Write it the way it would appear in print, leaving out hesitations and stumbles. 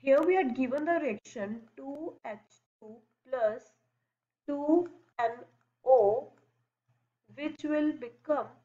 Here we are given the reaction 2H2 plus 2NO, which will become